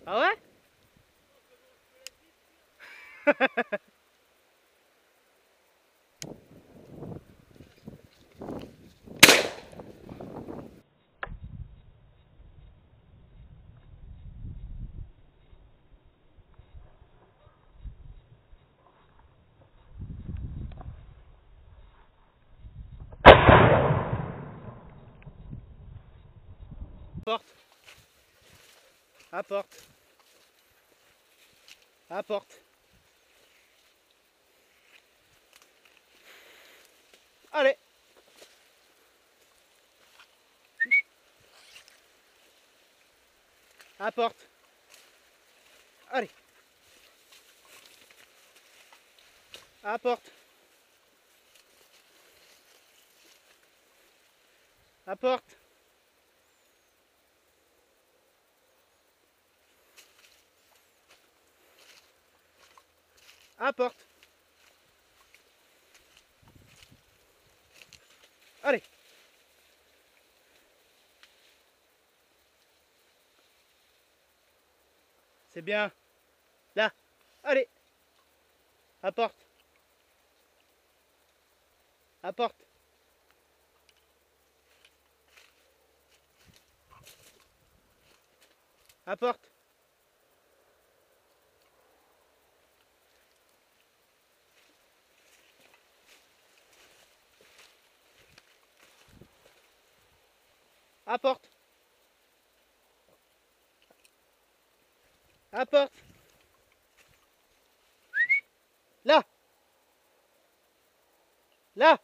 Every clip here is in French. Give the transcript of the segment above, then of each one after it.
Ah ouais? Apporte. Apporte. Apporte. Allez. Apporte. Allez. Apporte. Apporte. Apporte. Allez. C'est bien. Là. Allez. Apporte. Apporte. Apporte. Apporte. Apporte. Là. Là.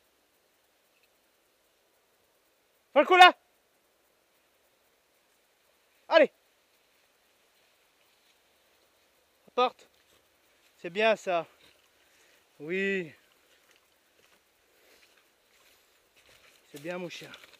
Fais le coup là. Allez. Apporte. C'est bien ça. Oui. C'est bien mon chien.